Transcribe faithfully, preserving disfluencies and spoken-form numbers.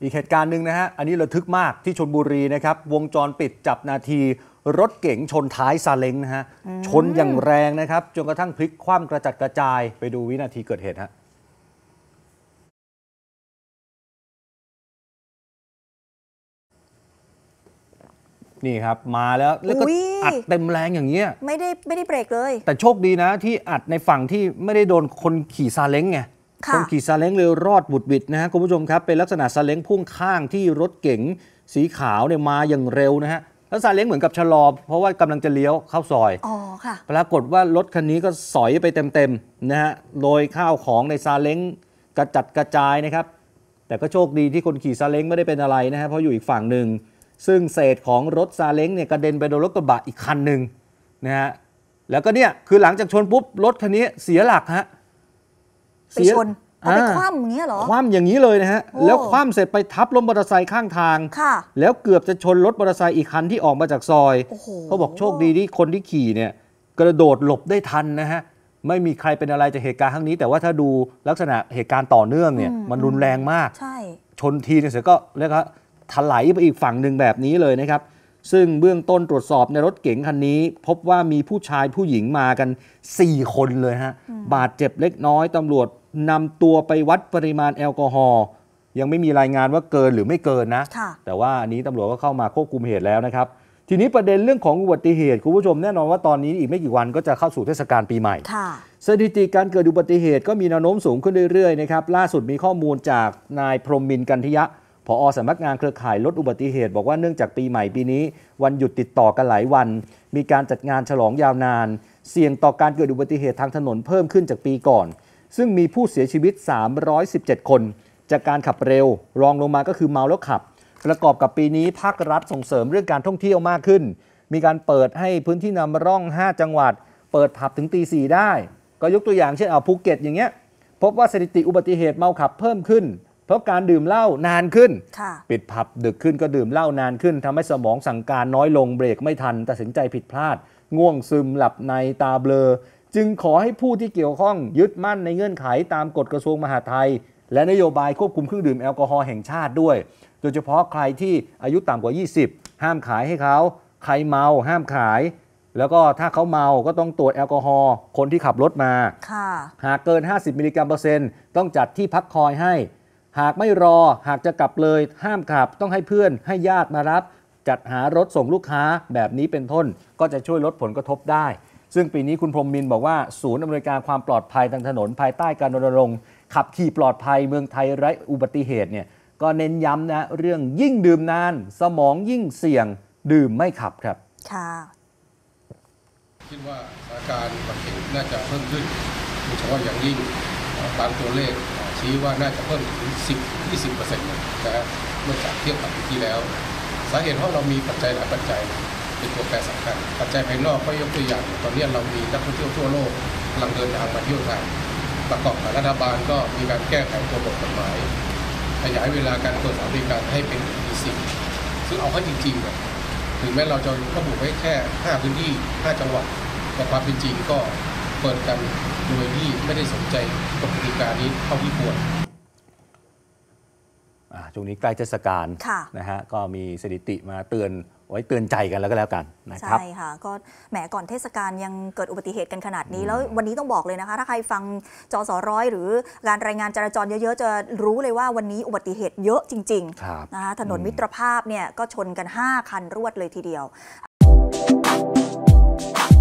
อีกเหตุการณ์หนึ่งนะฮะอันนี้ระทึกมากที่ชลบุรีนะครับวงจรปิดจับนาทีรถเก๋งชนท้ายซาเล้งนะฮะชนอย่างแรงนะครับจนกระทั่งพลิกคว่ำกระจัดกระจายไปดูวินาทีเกิดเหตุฮะนี่ครับมาแล้วแล้วก็อัดเต็มแรงอย่างเงี้ยไม่ได้ไม่ได้เบรกเลยแต่โชคดีนะที่อัดในฝั่งที่ไม่ได้โดนคนขี่ซาเล้งไงคนขี่ซาเล้งเลยรอดบุดหวิดนะฮะคุณผู้ชมครับเป็นลักษณะซาเล้งพ่วงข้างที่รถเก๋งสีขาวเนี่ยมาอย่างเร็วนะฮะแล้วซาเล้งเหมือนกับชะลอเพราะว่ากำลังจะเลี้ยวเข้าซอยอ๋อค่ะปรากฏว่ารถคันนี้ก็สอยไปเต็มๆนะฮะโดยข้าวของในซาเล้งกระจัดกระจายนะครับแต่ก็โชคดีที่คนขี่ซาเล้งไม่ได้เป็นอะไรนะฮะเพราะอยู่อีกฝั่งหนึ่งซึ่งเศษของรถซาเล้งเนี่ยกระเด็นไปโดนรถกระบะอีกคันหนึ่งนะฮะแล้วก็เนี่ยคือหลังจากชนปุ๊บรถคันนี้เสียหลักฮะไปชนเอาไปคว่ำอย่างเงี้ยเหรอคว่ำอย่างนี้เลยนะฮะแล้วคว่ำเสร็จไปทับรถมอเตอร์ไซค์ข้างทางแล้วเกือบจะชนรถมอเตอร์ไซค์อีกคันที่ออกมาจากซอยเขาบอกโชคดีที่คนที่ขี่เนี่ยกระโดดหลบได้ทันนะฮะไม่มีใครเป็นอะไรจากเหตุการณ์ครั้งนี้แต่ว่าถ้าดูลักษณะเหตุการณ์ต่อเนื่องเนี่ยมันรุนแรงมากชนทีเนี่ยเสร็จก็เรียกว่าถลายไปอีกฝั่งหนึ่งแบบนี้เลยนะครับซึ่งเบื้องต้นตรวจสอบในรถเก๋งคันนี้พบว่ามีผู้ชายผู้หญิงมากันสี่คนเลยฮะบาดเจ็บเล็กน้อยตำรวจนำตัวไปวัดปริมาณแอลกอฮอล์ยังไม่มีรายงานว่าเกินหรือไม่เกินนะแต่ว่าอันนี้ตำรวจก็เข้ามาควบคุมเหตุแล้วนะครับทีนี้ประเด็นเรื่องของอุบัติเหตุคุณผู้ชมแน่นอนว่าตอนนี้อีกไม่กี่วันก็จะเข้าสู่เทศกาลปีใหม่สถิติการเกิดอุบัติเหตุก็มีแนวโน้มสูงขึ้นเรื่อยๆนะครับล่าสุดมีข้อมูลจากนายพรหมมินทร์กันทิยะผอ.สำนักงานเครือข่ายลดอุบัติเหตุบอกว่าเนื่องจากปีใหม่ปีนี้วันหยุดติดต่อกันหลายวันมีการจัดงานฉลองยาวนานเสี่ยงต่อการเกิดอุบัติเหตุทางถนนเพิ่มขึ้นจากปีก่อนซึ่งมีผู้เสียชีวิตสามร้อยสิบเจ็ดคนจากการขับเร็วรองลงมาก็คือเมาแล้วขับประกอบกับปีนี้ภาครัฐส่งเสริมเรื่องการท่องเที่ยวมากขึ้นมีการเปิดให้พื้นที่นำร่องห้าจังหวัดเปิดผับถึงตีสี่ได้ก็ยกตัวอย่างเช่นเอาภูเก็ตอย่างเงี้ยพบว่าสถิติอุบัติเหตุเมาขับเพิ่มขึ้นเพราะการดื่มเหล้านานขึ้นปิดผับดึกขึ้นก็ดื่มเหล้านานขึ้นทำให้สมองสั่งการน้อยลงเบรกไม่ทันตัดสินใจผิดพลาดง่วงซึมหลับในตาเบลอจึงขอให้ผู้ที่เกี่ยวข้องยึดมั่นในเงื่อนไขตามกฎกระทรวงมหาดไทยและนโยบายควบคุมเครื่องดื่มแอลกอฮอล์แห่งชาติด้วยโดยเฉพาะใครที่อายุต่ำกว่ายี่สิบห้ามขายให้เขาใครเมาห้ามขายแล้วก็ถ้าเขาเมาก็ต้องตรวจแอลกอฮอล์คนที่ขับรถมาหากเกินห้าสิบมิลลิกรัมเปอร์เซ็นต์ต้องจัดที่พักคอยให้หากไม่รอหากจะกลับเลยห้ามขับต้องให้เพื่อนให้ญาติมารับจัดหารถส่งลูกค้าแบบนี้เป็นต้นก็จะช่วยลดผลกระทบได้ซึ่งปีนี้คุณพรหมมินทร์บอกว่าศูนย์อำนวยการความปลอดภัยทางถนนภายใต้การรณรงค์ขับขี่ปลอดภัยเมืองไทยไร้อุบัติเหตุเนี่ยก็เน้นย้ำนะเรื่องยิ่งดื่มนานสมองยิ่งเสี่ยงดื่มไม่ขับครับค่ะคิดว่าสถานการณ์อุบัติเหตุน่าจะเพิ่มขึ้นโดยเฉพาะอย่างยิ่งบางตัวเลขชี้ว่าน่าจะเพิ่มถึง สิบถึงยี่สิบเปอร์เซ็นต์ นะฮะเมื่อจากเทียบกับปีที่แล้วสาเหตุเพราะเรามีปัจจัยหลายปัจจัยเป็นตัวแปรสำคัญปัจจัยภายนอกก็ยกตัวอย่างตอนนี้เรามีนักท่องเที่ยวทั่วโลกกำลังเดินทางมาเที่ยวไทยประกอบกับรัฐบาลก็มีการแก้ไขตัวบทกฎหมายขยายเวลาการเปิดสถานบริการให้เป็นปีสิบซึ่งเอาเข้าจริงๆถึงแม้เราจะระบุไว้แค่ห้าพื้นที่ห้าจังหวัดแต่ความเป็นจริงก็เปิดกันโดยที่ไม่ได้สนใจกฎกติกานี้เท่าที่ควรช่วงนี้ใกล้เทศกาลนะฮะก็มีสถิติมาเตือนไว้เตือนใจกันแล้วก็แล้วกันนะครับใช่ค่ะก็แหมก่อนเทศกาลยังเกิดอุบัติเหตุกันขนาดนี้แล้ววันนี้ต้องบอกเลยนะคะถ้าใครฟังจสร้อยหรือการรายงานจราจรเยอะๆจะรู้เลยว่าวันนี้อุบัติเหตุเยอะจริงๆนะคะถนนมิตรภาพเนี่ยก็ชนกันห้าคันรวดเลยทีเดียว